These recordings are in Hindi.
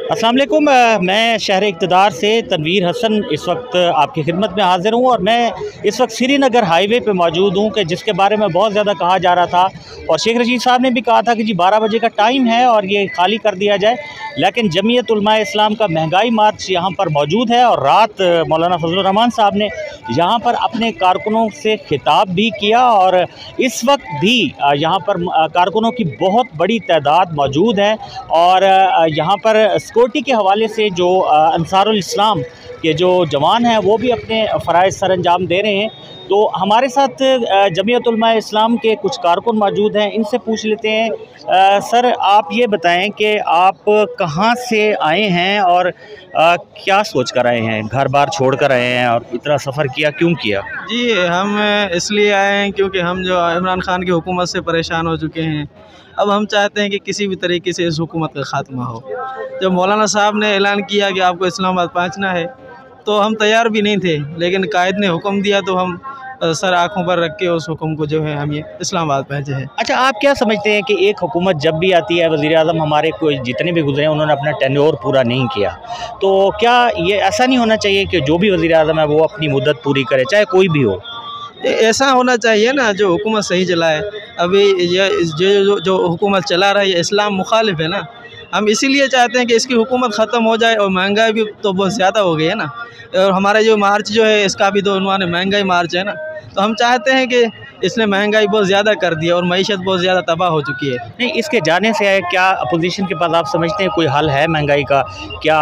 अस्सलाम वालेकुम। मैं शहर इक़्तिदार से तनवीर हसन इस वक्त आपकी खिदमत में हाज़िर हूँ और मैं इस वक्त श्रीनगर हाईवे पे मौजूद हूँ कि जिसके बारे में बहुत ज़्यादा कहा जा रहा था और शेख रशीद साहब ने भी कहा था कि जी 12 बजे का टाइम है और ये खाली कर दिया जाए, लेकिन जमीयत उलमाए इस्लाम का महंगाई मार्च यहाँ पर मौजूद है और रात मौलाना फजलुर रहमान साहब ने यहाँ पर अपने कारकुनों से खिताब भी किया और इस वक्त भी यहाँ पर कारकुनों की बहुत बड़ी तादाद मौजूद है और यहाँ पर सिक्योरिटी के हवाले से जो अंसारुल इस्लाम के जो जवान हैं वो भी अपने फ़राइज़ सर अंजाम दे रहे हैं। तो हमारे साथ जमीयत उलमाए इस्लाम के कुछ कारकुन मौजूद हैं, इनसे पूछ लेते हैं। सर आप ये बताएं कि आप कहाँ से आए हैं और क्या सोच कर आए हैं, घर बार छोड़ कर आए हैं और इतना सफ़र किया, क्यों किया? जी हम इसलिए आए हैं क्योंकि हम जो इमरान खान की हुकूमत से परेशान हो चुके हैं। अब हम चाहते हैं कि किसी भी तरीके से इस हुकूमत का ख़ात्मा हो। जब मौलाना साहब ने ऐलान किया कि आपको इस्लामाबाद पहुंचना है तो हम तैयार भी नहीं थे, लेकिन कायद ने हुक्म दिया तो हम सर आँखों पर रख के उस हुक्म को जो है हम ये इस्लामाबाद पहुँचे हैं। अच्छा, आप क्या समझते हैं कि एक हुकूमत जब भी आती है, वज़ीर आज़म हमारे कोई जितने भी गुजरे उन्होंने अपना टेन्योर पूरा नहीं किया, तो क्या ये ऐसा नहीं होना चाहिए कि जो भी वज़ीर आज़म है वो अपनी मुद्दत पूरी करे, चाहे कोई भी हो? ऐसा होना चाहिए ना, जो हुकूमत सही चलाए। अभी ये जो हुकूमत चला रहा है ये इस्लाम मुखालिफ है ना। हम इसीलिए चाहते हैं कि इसकी हुकूमत ख़त्म हो जाए और महंगाई भी तो बहुत ज़्यादा हो गई है ना, और हमारा जो मार्च जो है इसका भी तो उन्वान महंगाई मार्च है ना। तो हम चाहते हैं कि इसने महंगाई बहुत ज़्यादा कर दी है और मईशत बहुत ज़्यादा तबाह हो चुकी है। नहीं, इसके जाने से क्या अपोजिशन के पास आप समझते हैं कोई हल है महंगाई का? क्या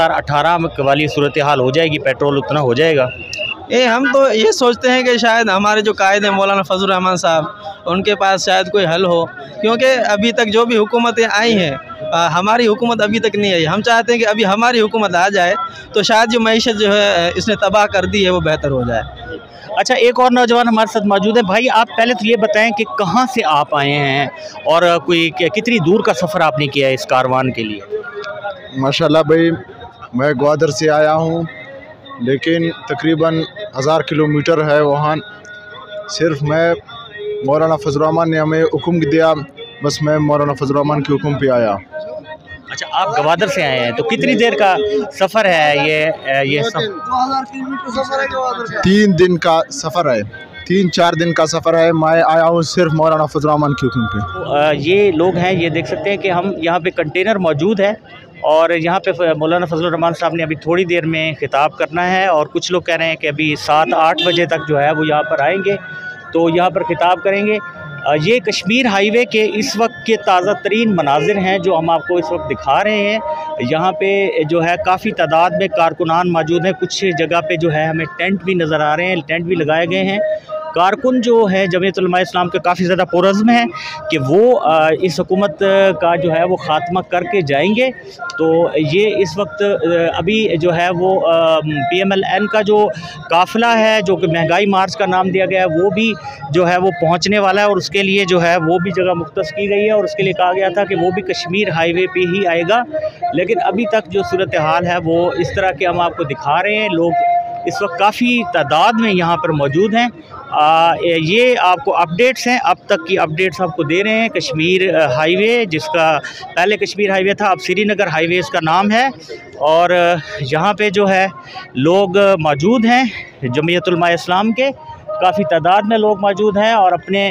2018 वाली सूरत हाल हो जाएगी, पेट्रोल उतना हो जाएगा? हम तो ये सोचते हैं कि शायद हमारे जो कायद हैं मौलाना फजलुर रहमान साहब, उनके पास शायद कोई हल हो, क्योंकि अभी तक जो भी हुकूमतें आई हैं हमारी हुकूमत अभी तक नहीं आई। हम चाहते हैं कि अभी हमारी हुकूमत आ जाए तो शायद जो मईशत जो है इसने तबाह कर दी है वो बेहतर हो जाए। अच्छा, एक और नौजवान हमारे साथ मौजूद है। भाई आप पहले तो ये बताएं कि कहाँ से आप आए हैं और कोई कितनी दूर का सफ़र आपने किया है इस कारवान के लिए? माशाल्लाह भाई, मैं ग्वादर से आया हूँ, लेकिन तकरीबन 1000 किलोमीटर है वहाँ। सिर्फ मैं मौलाना फजलुर रहमान ने हमें हुक्म दिया, बस मैं मौलाना फजलुर रहमान के हुक्म पे आया। अच्छा, आप गवादर से आए हैं, तो कितनी देर का सफ़र है ये 2000 किलोमीटर सफ़र है। 3 दिन का सफ़र है, 3-4 दिन का सफ़र है। मैं आया हूँ सिर्फ मौलाना फजलुर रहमान के हुक्म पे। ये लोग हैं, ये देख सकते हैं कि हम यहाँ पे कंटेनर मौजूद है और यहाँ पे मौलाना फजलुर रहमान साहब ने अभी थोड़ी देर में खिताब करना है और कुछ लोग कह रहे हैं कि अभी 7-8 बजे तक जो है वो यहाँ पर आएंगे तो यहाँ पर खिताब करेंगे। ये कश्मीर हाईवे के इस वक्त के ताज़ा तरीन मनाजिर हैं जो हम आपको इस वक्त दिखा रहे हैं। यहाँ पे जो है काफ़ी तादाद में कारकुनान मौजूद हैं, कुछ जगह पे जो है हमें टेंट भी नज़र आ रहे हैं, टेंट भी लगाए गए हैं। कारकुन जो है जमीयत उलमाए इस्लाम के काफ़ी ज़्यादा पुरज़्म है कि वो इस हुकूमत का जो है वो ख़ात्मा करके जाएंगे। तो ये इस वक्त अभी जो है वो PMLN का जो काफ़िला है जो कि महंगाई मार्च का नाम दिया गया है वो भी जो है वो पहुंचने वाला है और उसके लिए जो है वो भी जगह मुख्तस की गई है और उसके लिए कहा गया था कि वो भी कश्मीर हाईवे पे ही आएगा। लेकिन अभी तक जो सूरत हाल है वो इस तरह के हम आपको दिखा रहे हैं। लोग इस वक्त काफ़ी तादाद में यहाँ पर मौजूद हैं। ये आपको अपडेट्स हैं, अब तक की अपडेट्स आपको दे रहे हैं। कश्मीर हाईवे, जिसका पहले कश्मीर हाईवे था, अब श्रीनगर हाईवे इसका नाम है और यहाँ पे जो है लोग मौजूद हैं जमीयत उलमाए इस्लाम के, काफ़ी तादाद में लोग मौजूद हैं और अपने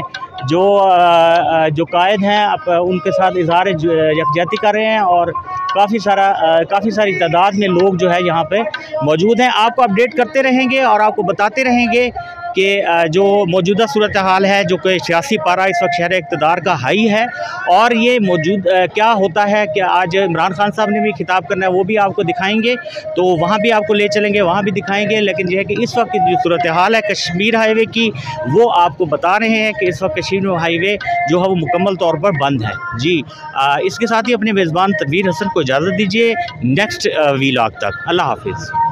जो कायद हैं उनके साथ इज़हार यकजहती कर रहे हैं और काफ़ी सारी तादाद में लोग जो है यहाँ पे मौजूद हैं। आपको अपडेट करते रहेंगे और आपको बताते रहेंगे कि जो मौजूदा सूरत हाल है, जो कि सियासी पारा इस वक्त शहर इक़्तिदार का हाई है और ये मौजूद क्या होता है कि आज इमरान खान साहब ने भी खिताब करना है, वो भी आपको दिखाएंगे, तो वहाँ भी आपको ले चलेंगे, वहाँ भी दिखाएंगे। लेकिन यह है कि इस वक्त की जो सूरत हाल है कश्मीर हाईवे की, वो आपको बता रहे हैं कि इस वक्त कश्मीर हाईवे जो है वो मुकम्मल तौर पर बंद है। जी इसके साथ ही अपने मेज़बान तनवीर हसन को इजाज़त दीजिए। नेक्स्ट वीलॉग तक अल्लाह हाफिज़।